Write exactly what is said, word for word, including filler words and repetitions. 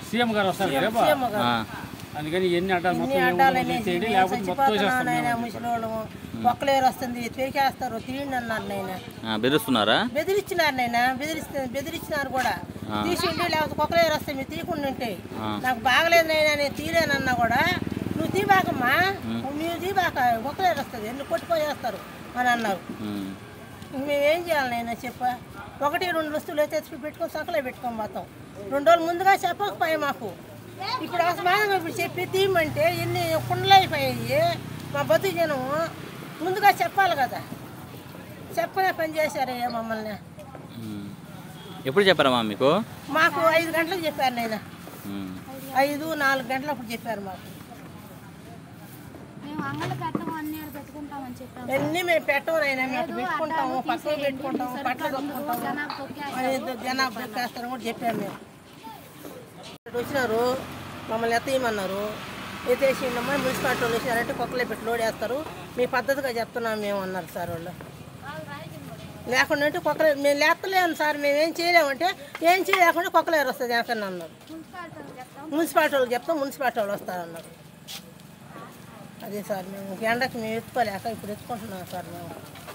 CM గారు వస్తారు రేపు అందుకని ఎన్ని అడ్డాలు ముసలోళ్ళు ఒక్కలేరు వస్తుంది పేకేస్తారు తీయండి అన్నారు నాయన. బెదిరిస్తున్నారా? బెదిరించినారు నాయన, బెదిరిస్తే బెదిరించినారు కూడా. తీసిండి లేకపోతే ఒక్కలేరు వస్తే మీరు తీయకుండా ఉంటే నాకు బాగలేదు నాయన నేను తీయలేనన్నా కూడా నువ్వు తీబాకమ్మా నువ్వు తీబాక ఒక్కలేరు వస్తుంది ఎన్ని కొట్టుకోయేస్తారు అని అన్నారు. మేమేం చేయాలి నాయన చెప్ప ఒకటి రెండు వస్తువులు అయితే పెట్టుకొని సకలే పెట్టుకొని పోతాం. రెండు రోజులు ముందుగా చెప్పకపోయాయి మాకు. ఇప్పుడు అసమానంగా ఇప్పుడు చెప్పి తీయమంటే ఎన్ని కుండలు అయిపోయాయి. మా బతుకు జనం ముందుగా చెప్పాలి కదా, చెప్పనే పని చేశారయ్యా మమ్మల్ని. ఎప్పుడు చెప్పారమ్మా మీకు? మాకు ఐదు గంటలకు చెప్పారు నాయన, ఐదు నాలుగు గంటలప్పుడు చెప్పారు మాకు. అన్నీ మేము పెట్టము నాయన, మేము పెట్టుకుంటాము పక్కన పెట్టుకుంటాము పట్ల దొక్కుంటాము జనాభా దొక్కేస్తారని కూడా చెప్పాము. మేము వచ్చినారు మమ్మల్ని ఎత్తయమన్నారు, ఎత్తేసిండమ్మా మున్సిపాలిటీ వాళ్ళు వచ్చినారంటే కుక్కలే పెట్టి లోడ్ వేస్తారు మీ పద్ధతిగా చెప్తున్నాం మేము అన్నారు సార్ వాళ్ళు. లేకుండా అంటే కుక్కలే మేము లేస్తలేము సార్ మేమేం చేయలేమంటే ఏం చేయలేకుండా కుక్కలేరు వస్తుంది ఎక్కడన్నా అన్నారు. మున్సిపాలిటీ వాళ్ళకి చెప్తాం మున్సిపాలిటీ వాళ్ళు వస్తారన్నారు. అదే సార్ మేము ఎండకి మేము ఎత్తుకోలేక ఇప్పుడు ఎత్తుకుంటున్నాం సార్ మేము.